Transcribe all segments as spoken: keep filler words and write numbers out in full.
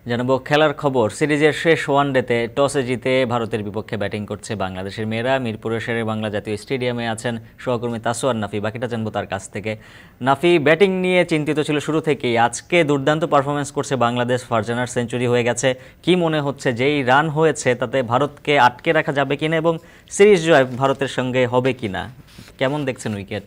জানাবো খেলার খবর। সিরিজের শেষ ওয়ানডেতে টসে জিতে ভারতের বিপক্ষে ব্যাটিং করছে বাংলাদেশের মেয়েরা। মিরপুরের শেরে বাংলা জাতীয় স্টেডিয়ামে আছেন সহকর্মী তাসওয়ার নাফি। বাকিটা জানবো তার কাছ থেকে। নাফি, ব্যাটিং নিয়ে চিন্তিত ছিল শুরু থেকেই, আজকে দুর্দান্ত পারফরমেন্স করছে বাংলাদেশ। ফারজানার সেঞ্চুরি হয়ে গেছে। কি মনে হচ্ছে যেই রান হয়েছে তাতে ভারতকে আটকে রাখা যাবে কিনা এবং সিরিজ জয় ভারতের সঙ্গে হবে কিনা? কেমন দেখছেন উইকেট?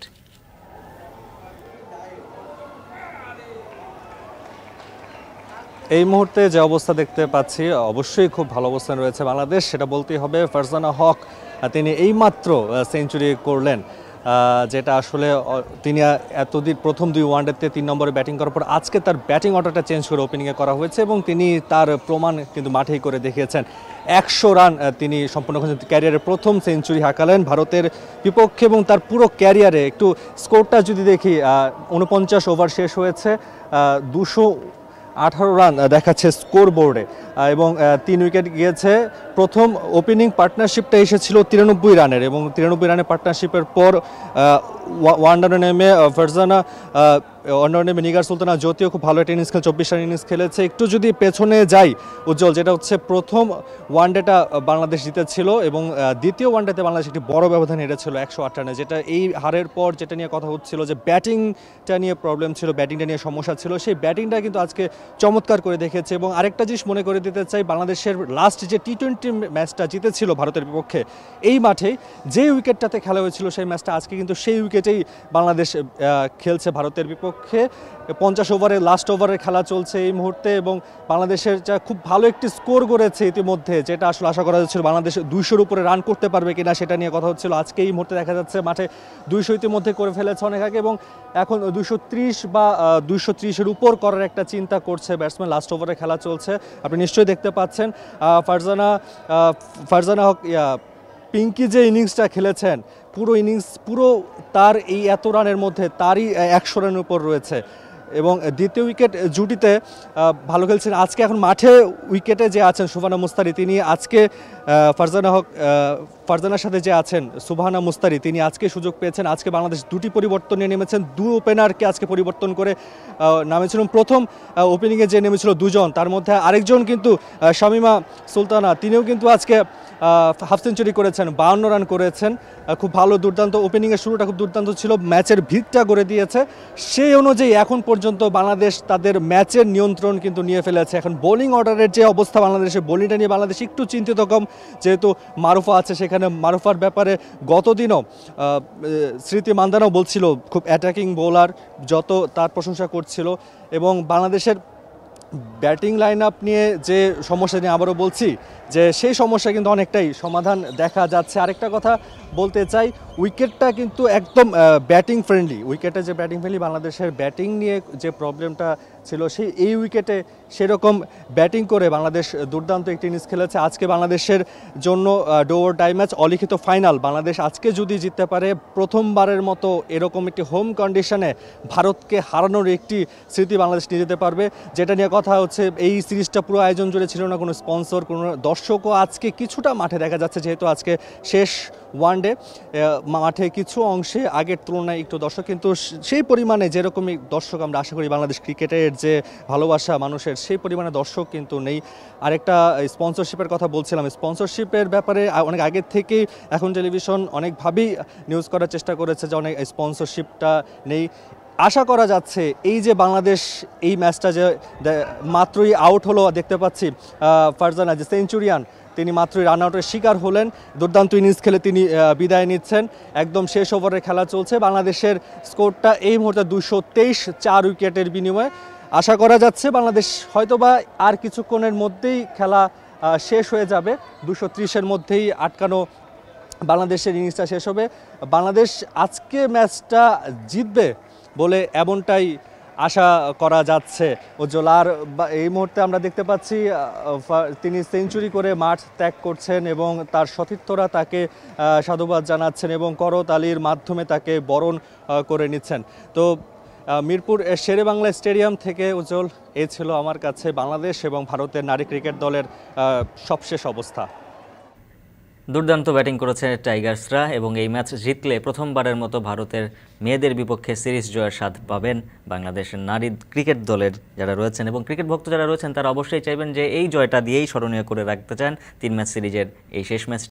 এই মুহূর্তে যে অবস্থা দেখতে পাচ্ছি অবশ্যই খুব ভালো অবস্থান রয়েছে বাংলাদেশ, সেটা বলতেই হবে। ফারজানা হক তিনি এইমাত্র সেঞ্চুরি করলেন, যেটা আসলে তিনি এতদিন প্রথম দুই ওয়ানডেতে তিন নম্বরে ব্যাটিং করার পর আজকে তার ব্যাটিং অর্ডারটা চেঞ্জ করে ওপেনিংয়ে করা হয়েছে এবং তিনি তার প্রমাণ কিন্তু মাঠেই করে দেখিয়েছেন। একশো রান তিনি সম্পূর্ণ করেছেন, ক্যারিয়ারের প্রথম সেঞ্চুরি হাঁকালেন ভারতের বিপক্ষে এবং তার পুরো ক্যারিয়ারে একটু স্কোরটা যদি দেখি, উনপঞ্চাশ ওভার শেষ হয়েছে, দুশো আঠারো রান দেখাচ্ছে স্কোর বোর্ডে এবং তিন উইকেট গিয়েছে। প্রথম ওপেনিং পার্টনারশিপটা এসেছিল তিরানব্বই রানের এবং তিরানব্বই রানের পার্টনারশিপের পর ওয়ান ডাউনে নেমে ফারজানা ওয়ান ডাউনে নেমে নিগার সুলতানা জ্যোতিও খুব ভালো একটা ইনিংস খেলে চব্বিশ রান ইনিংস খেলেছে। একটু যদি পেছনে যাই উজ্জ্বল, যেটা হচ্ছে প্রথম ওয়ানডেটা বাংলাদেশ জিতেছিল এবং দ্বিতীয় ওয়ানডেতে বাংলাদেশ একটি বড় ব্যবধান হেরেছিল একশো আট রানে, যেটা এই হারের পর যেটা নিয়ে কথা হচ্ছিল যে ব্যাটিংটা নিয়ে প্রবলেম ছিল, ব্যাটিংটা নিয়ে সমস্যা ছিল, সেই ব্যাটিংটা কিন্তু আজকে চমৎকার করে দেখেছে। এবং আরেকটা জিনিস মনে করে দিতে চাই, বাংলাদেশের লাস্ট যে টি টোয়েন্টি ম্যাচটা জিতেছিল ভারতের বিপক্ষে এই মাঠেই যে উইকেটটাতে খেলা হয়েছিল সেই ম্যাচটা আজকে কিন্তু সেই উইকেটেই বাংলাদেশ খেলছে ভারতের বিপক্ষে। পঞ্চাশ ওভারের লাস্ট ওভারের খেলা চলছে এই মুহূর্তে এবং বাংলাদেশের যা খুব ভালো একটি স্কোর করেছে ইতিমধ্যে, যেটা আসলে আশা করা যাচ্ছিল বাংলাদেশ দুইশোর উপরে রান করতে পারবে কিনা সেটা নিয়ে কথা হচ্ছিল। আজকে এই মুহূর্তে দেখা যাচ্ছে মাঠে দুইশো ইতিমধ্যে করে ফেলেছে অনেক আগে এবং এখন দুইশো ত্রিশ বা দুইশো ত্রিশের উপর করার একটা চিন্তা করছে ব্যাটসম্যান। লাস্ট ওভারে খেলা চলছে, আপনি নিশ্চয়ই দেখতে পাচ্ছেন। ফারজানা ফারজানা হক পিঙ্কি যে ইনিংসটা খেলেছেন, পুরো ইনিংস পুরো তার এই এত রানের মধ্যে তারই একশো রানের উপর রয়েছে এবং দ্বিতীয় উইকেট জুটিতে ভালো খেলছেন। আজকে এখন মাঠে উইকেটে যে আছেন সুবহানা মুস্তারি, তিনি আজকে ফারজানা হক ফারজানার সাথে যে আছেন সুবহানা মুস্তারি, তিনি আজকে সুযোগ পেয়েছেন। আজকে বাংলাদেশ দুটি পরিবর্তন নিয়ে নেমেছেন, দু ওপেনারকে আজকে পরিবর্তন করে নামেছিলেন। প্রথম ওপেনিংয়ে যে নেমেছিল দুজন, তার মধ্যে আরেকজন কিন্তু শামিমা সুলতানা, তিনিও কিন্তু আজকে হাফ সেঞ্চুরি করেছেন, বাউন্ন রান করেছেন। খুব ভালো দুর্দান্ত ওপেনিংয়ের শুরুটা খুব দুর্দান্ত ছিল, ম্যাচের ভিতটা করে দিয়েছে। সেই অনুযায়ী এখন পর্যন্ত বাংলাদেশ তাদের ম্যাচের নিয়ন্ত্রণ কিন্তু নিয়ে ফেলেছে। এখন বোলিং অর্ডারের যে অবস্থা বাংলাদেশের, বোলিংটা নিয়ে বাংলাদেশ একটু চিন্তিত কম, যেহেতু মারুফা আছে সেখানে। মারুফার ব্যাপারে গতদিনও স্মৃতি মান্দানাও বলছিল খুব অ্যাটাকিং বোলার, যত তার প্রশংসা করছিল। এবং বাংলাদেশের ব্যাটিং লাইন আপ নিয়ে যে সমস্যা নিয়ে আবারও বলছি যে সেই সমস্যা কিন্তু অনেকটাই সমাধান দেখা যাচ্ছে। আরেকটা কথা বলতে চাই, উইকেটটা কিন্তু একদম ব্যাটিং ফ্রেন্ডলি, উইকেটে যে ব্যাটিং ফ্রেন্ডলি, বাংলাদেশের ব্যাটিং নিয়ে যে প্রবলেমটা ছিল সেই এই উইকেটে সেরকম ব্যাটিং করে বাংলাদেশ দুর্দান্ত একটি ইনিংস খেলেছে। আজকে বাংলাদেশের জন্য ডো অর ডাই ম্যাচ, অলিখিত ফাইনাল। বাংলাদেশ আজকে যদি জিততে পারে প্রথমবারের মতো এরকম একটি হোম কন্ডিশনে ভারতকে হারানোর একটি স্মৃতি বাংলাদেশ নিয়ে যেতে পারবে, যেটা নিয়ে কথা হচ্ছে। এই সিরিজটা পুরো আয়োজন জুড়ে ছিল না কোনো স্পন্সর, কোনো দর্শকও আজকে কিছুটা মাঠে দেখা যাচ্ছে, যেহেতু আজকে শেষ ওয়ানডে, মাঠে কিছু অংশে আগের তুলনায় একটু দর্শক, কিন্তু সেই পরিমাণে যেরকমই দর্শক আমরা আশা করি বাংলাদেশ ক্রিকেটের যে ভালোবাসা মানুষের, সেই পরিমাণে দর্শক কিন্তু নেই। আরেকটা স্পন্সরশিপের কথা বলছিলাম, স্পন্সরশিপের ব্যাপারে অনেক আগের থেকেই এখন টেলিভিশন অনেকভাবেই নিউজ করার চেষ্টা করেছে যে অনেক স্পন্সরশিপটা নেই। আশা করা যাচ্ছে এই যে বাংলাদেশ এই ম্যাচটা যে মাত্রই আউট হলো, দেখতে পাচ্ছি ফারজানা যে সেঞ্চুরিয়ান, তিনি মাত্রই রান আউটের শিকার হলেন। দুর্দান্ত ইনিংস খেলে তিনি বিদায় নিচ্ছেন। একদম শেষ ওভারে খেলা চলছে। বাংলাদেশের স্কোরটা এই মুহূর্তে দুশো তেইশ, চার উইকেটের বিনিময়ে। আশা করা যাচ্ছে বাংলাদেশ হয়তোবা আর কিছুক্ষণের মধ্যেই খেলা শেষ হয়ে যাবে, দুশো ত্রিশের মধ্যেই আটকানো বাংলাদেশের ইনিংসটা শেষ হবে। বাংলাদেশ আজকে ম্যাচটা জিতবে বলে এমনটাই আশা করা যাচ্ছে উজ্জ্বল। আর এই মুহূর্তে আমরা দেখতে পাচ্ছি তিনি সেঞ্চুরি করে মাঠ ত্যাগ করছেন এবং তার সতীর্থরা তাকে সাধুবাদ জানাচ্ছেন এবং করতালির মাধ্যমে তাকে বরণ করে নিচ্ছেন। তো মিরপুর শেরে বাংলা স্টেডিয়াম থেকে উজ্জ্বল, এই ছিল আমার কাছে বাংলাদেশ এবং ভারতের নারী ক্রিকেট দলের সবশেষ অবস্থা। দুর্দান্ত ব্যাটিং করেছে টাইগার্সরা এবং এই ম্যাচ জিতলে প্রথমবারের মতো ভারতের মেয়েদের বিপক্ষে সিরিজ জয়ের স্বাদ পাবেন বাংলাদেশের নারী ক্রিকেট দলের যারা রয়েছেন এবং ক্রিকেট ভক্ত যারা রয়েছেন তারা অবশ্যই চাইবেন যে এই জয়টা দিয়েই স্মরণীয় করে রাখতে চান তিন ম্যাচ সিরিজের এই শেষ ম্যাচ